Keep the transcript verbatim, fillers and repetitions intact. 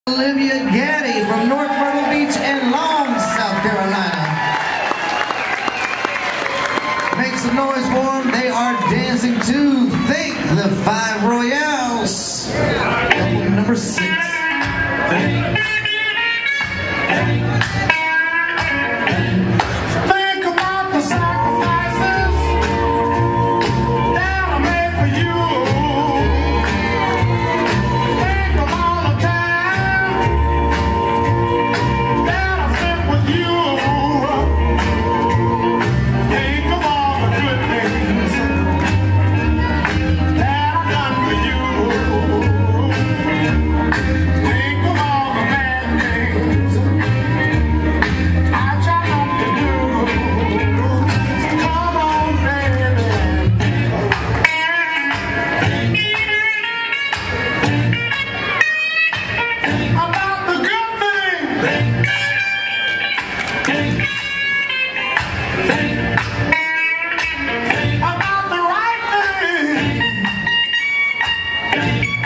Olivia Gaddy from North Myrtle Beach and Long, South Carolina. Make some noise for them. They are dancing to Thank the Five Royales. Number six. Thank about the sacrifices that I made for you. Think of all the time that I spent with you. Think of all the good things that I've done for you. Think of all the bad things I tried not to do. So come on, baby. About the good things. About the right thing.